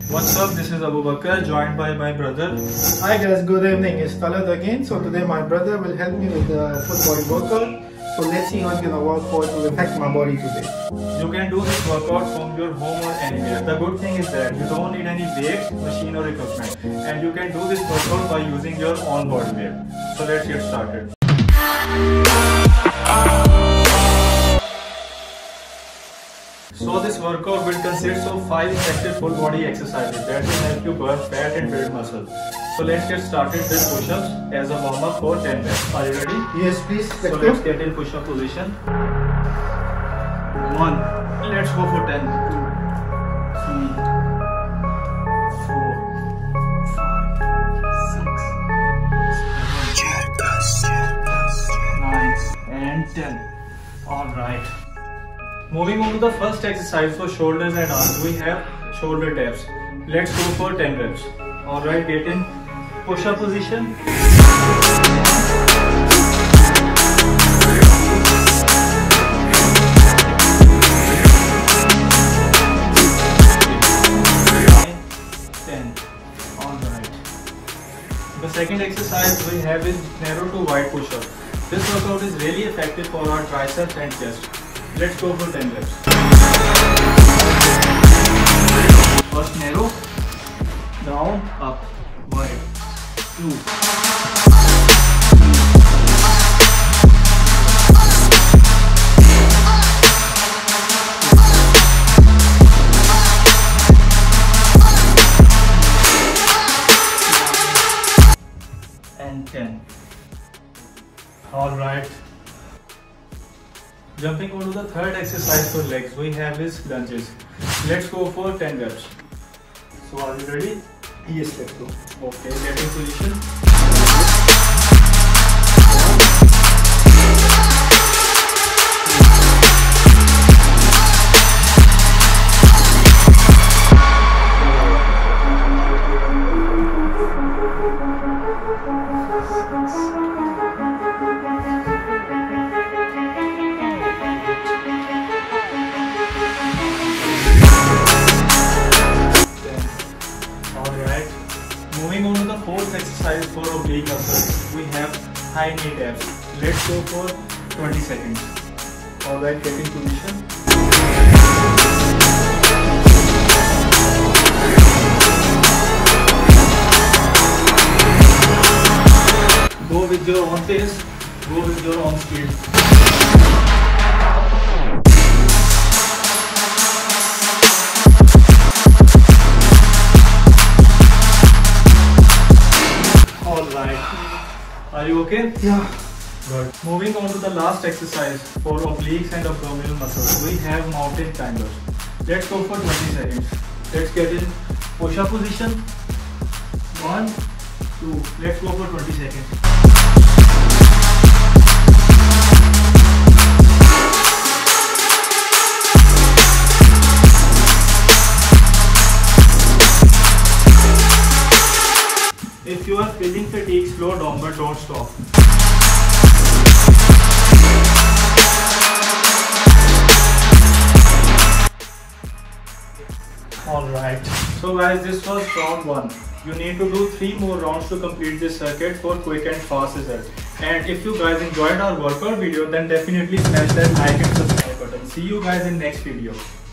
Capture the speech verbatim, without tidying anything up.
What's up, this is Abu Bakr, joined by my brother. Hi guys, good evening, it's Talad again. So today my brother will help me with the full body workout. So let's see how it's gonna work for to affect my body today. You can do this workout from your home or anywhere. The good thing is that you don't need any weights, machine or equipment. And you can do this workout by using your own body weight. So let's get started. So this workout will consist of five effective full body exercises that will help you burn fat and build muscle. So let's get started with push-ups as a warm-up for ten reps. Are you ready? Yes, please. Let's so go. let's get in push-up position. One. Let's go for ten. Two. Three. Four. Five. Six. Seven. Nine. And ten. Alright. Moving on to the first exercise for shoulders and arms, we have shoulder taps. Let's go for ten reps. Alright, get in push-up position. ten. Alright. The second exercise we have is narrow to wide push-up. This workout is really effective for our triceps and chest. Let's go for ten reps. First narrow, down, up, wide, two. And ten. Alright. Jumping on to the third exercise for legs, we have is lunges. Let's go for ten reps. So are you ready? Yes, let's go. Okay, get in position. Moving on to the fourth exercise for oblique muscles, we have high knee taps. Let's go for twenty seconds. Alright, get in position. Go with your own pace, go with your own speed. Are you okay? Yeah. Good. Moving on to the last exercise for obliques and abdominal muscles, we have mountain climbers. Let's go for twenty seconds. Let's get in push-up position. One, two. Let's go for twenty seconds. If you are feeling fatigue, slow down but don't stop. Alright, so guys, this was round one. You need to do three more rounds to complete this circuit for quick and fast results. And if you guys enjoyed our workout video, then definitely smash that like and subscribe button. See you guys in next video.